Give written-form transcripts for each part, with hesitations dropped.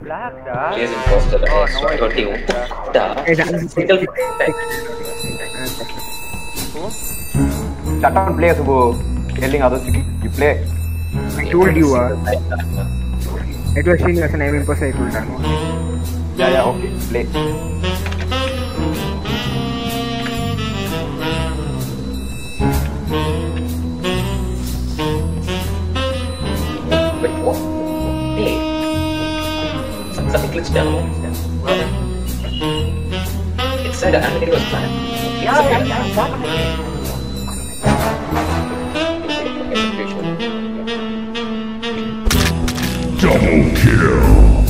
Black, He is imposter. Oh, no, I got you. Single shut down, play, Subo. Telling others you play. I told you, it was Srinivas and I'm imposter, I told you. Yeah, okay, play. Wait, what? Hey. Something glitched down. It said Anthony was planned. Yeah. Double kill.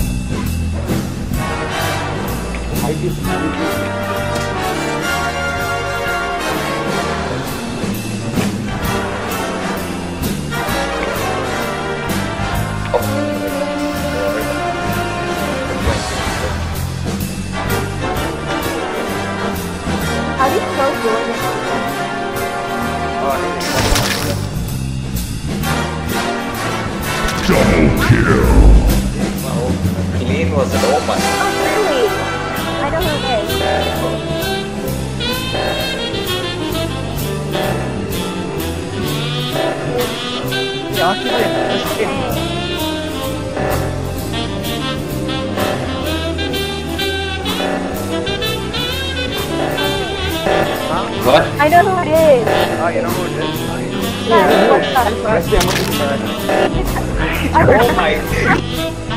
How do you close doors? Double kill. Wow. Elaine was an omen. Oh, really? I know who it is. What? I know who it is. Oh, you know who it is? Yeah, what's up? Press the emoji button. I Oh my.